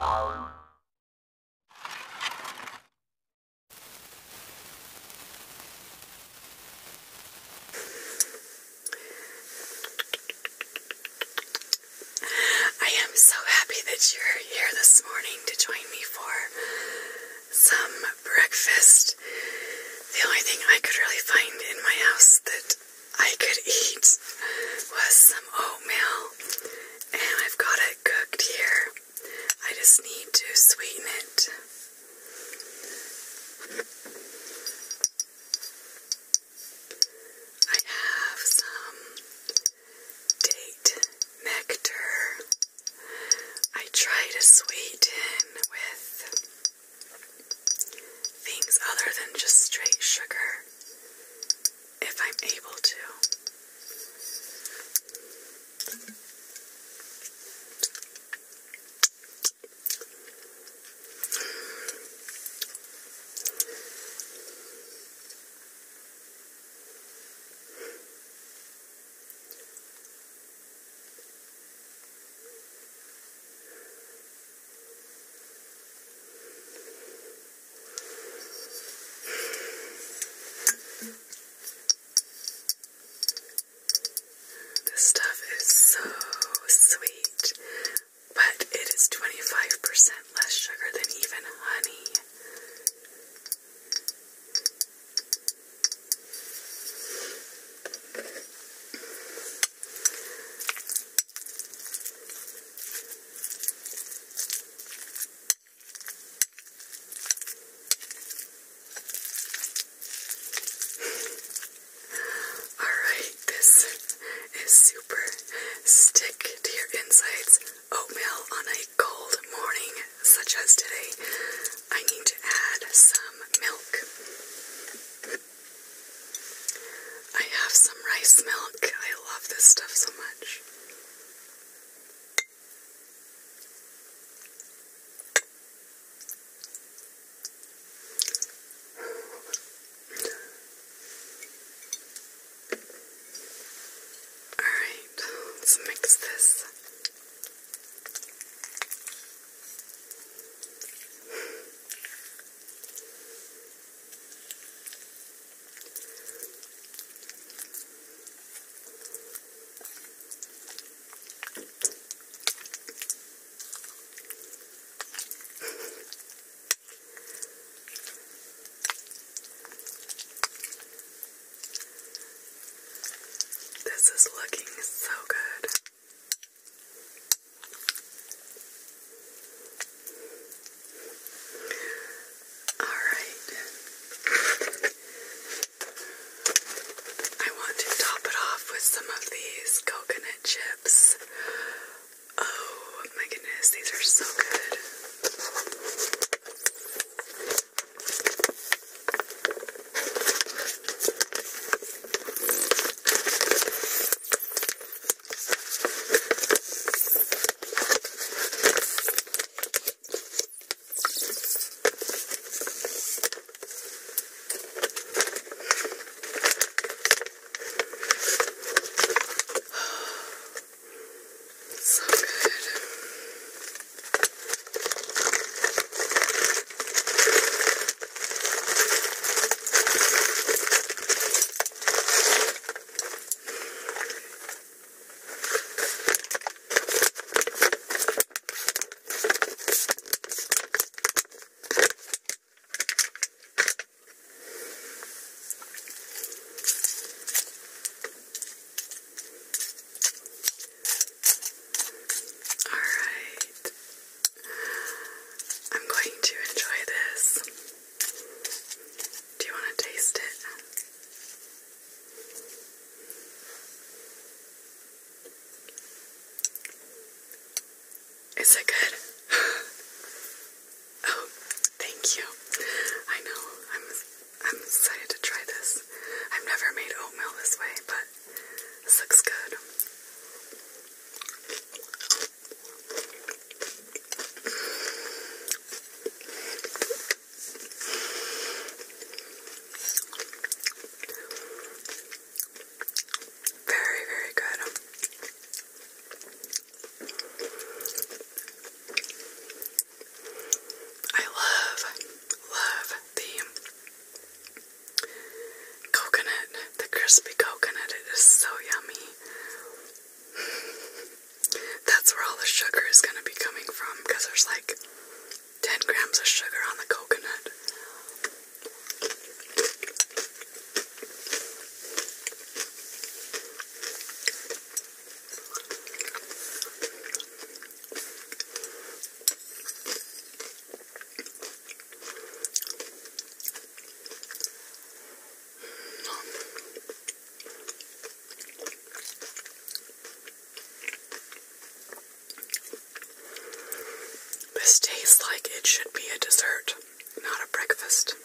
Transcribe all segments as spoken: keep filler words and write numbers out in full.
am so happy that you're here this morning to join me for some breakfast. The only thing I could really find in my house that I could eat was some oatmeal, and I've got it cooked here. I just need to sweeten it. I have some date nectar. I try to sweeten with things other than just straight sugar, if I'm able to. This stuff is so sweet, but it is twenty-five percent less sugar than even honey. Alright, this is super stick to your insides oatmeal on a cold morning such as today. I need to add some milk. I have some rice milk. I love this stuff so much. Alright, let's mix this. This is looking so good. Alright. I want to top it off with some of these coconut chips. Oh my goodness, these are so good. So good. I'm going to enjoy this. Do you want to taste it? Is it good? Oh, thank you. I know. I'm I'm excited to try this. I've never made oatmeal this way, but this looks good. Very, very good. This tastes like it should be a dessert, not a breakfast.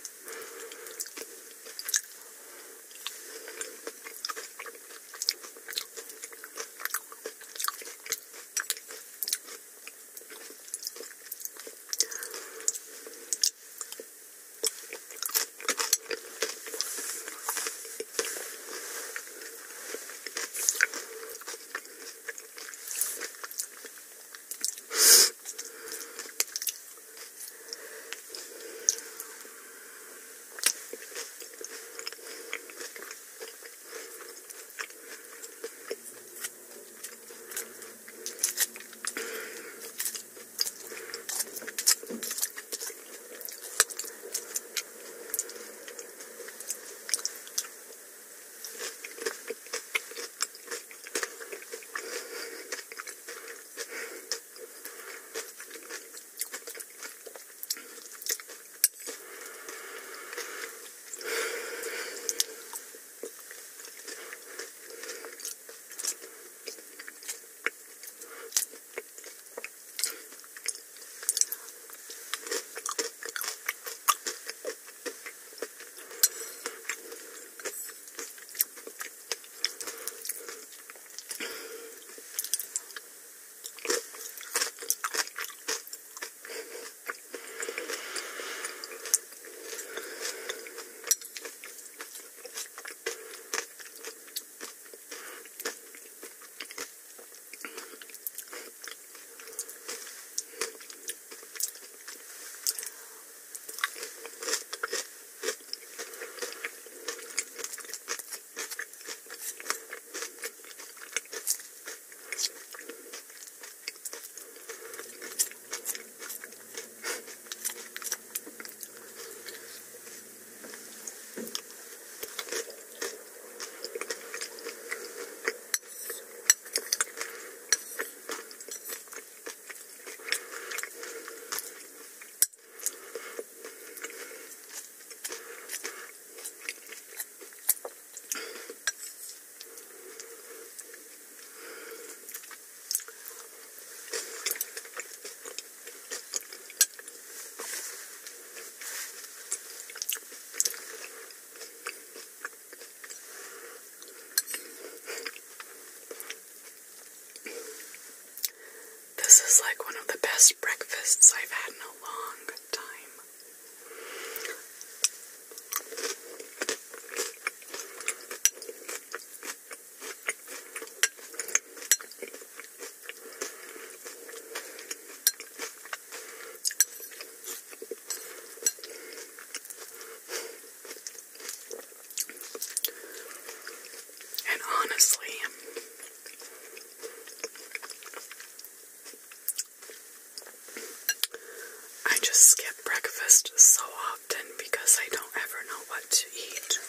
This is like one of the best breakfasts I've had in a long time. And honestly, I just skip breakfast so often because I don't ever know what to eat.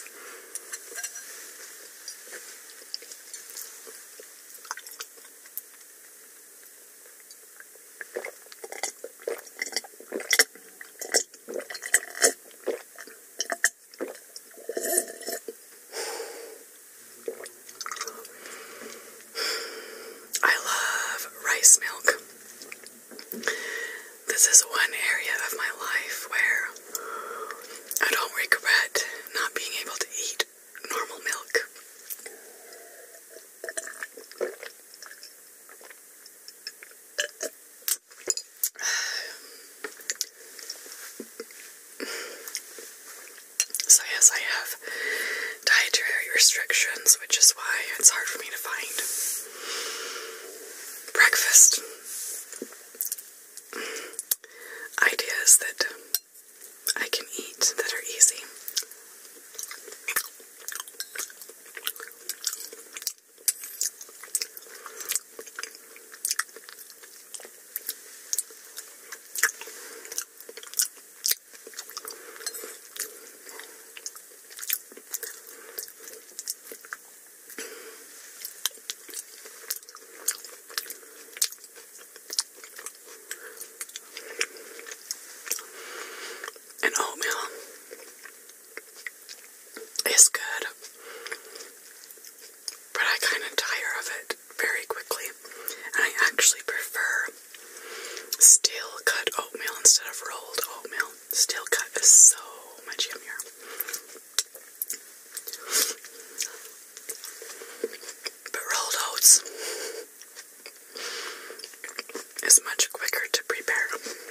I love rice milk. This is one area of my life where I don't regret not being able to eat normal milk. So yes, I have dietary restrictions, which is why it's hard for me to find breakfast ideas that I can eat that are easy. cut oatmeal instead of rolled oatmeal. Steel cut is so much yummier. But rolled oats is much quicker to prepare.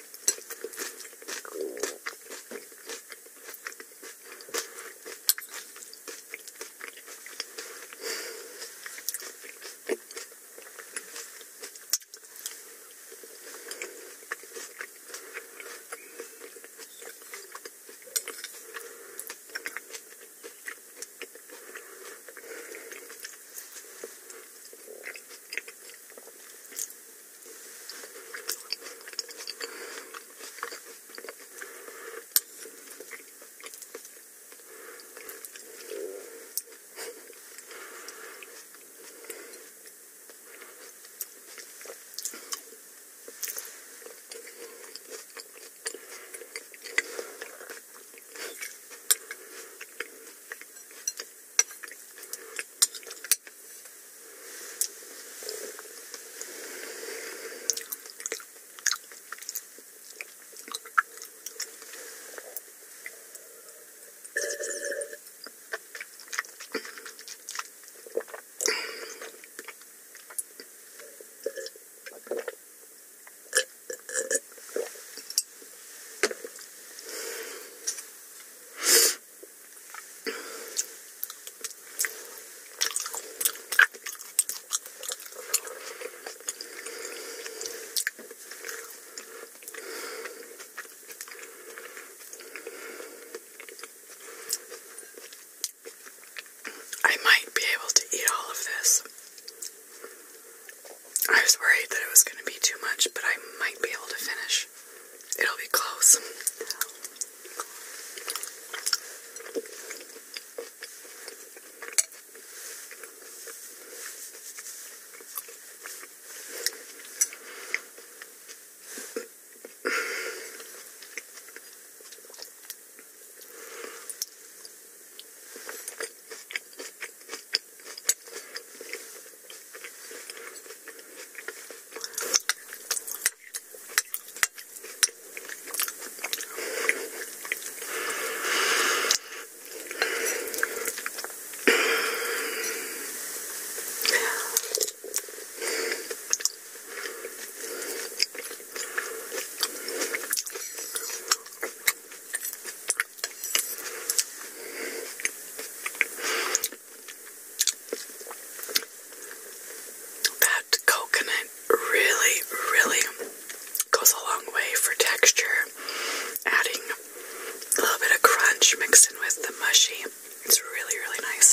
I was worried that it was going to be too much, but I might be able to finish. It'll be close. Mixed in with the mushy. It's really, really nice.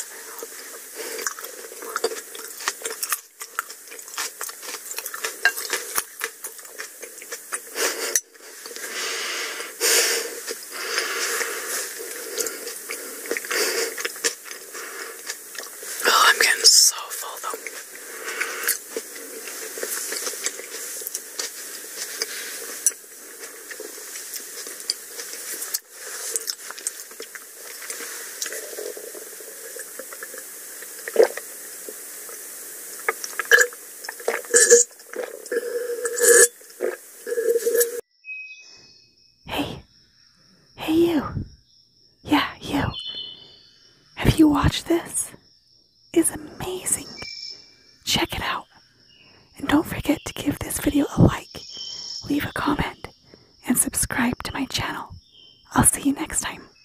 Oh, I'm getting so full though. Yeah, you. Have you watched this? It's amazing. Check it out. And don't forget to give this video a like, leave a comment, and subscribe to my channel. I'll see you next time.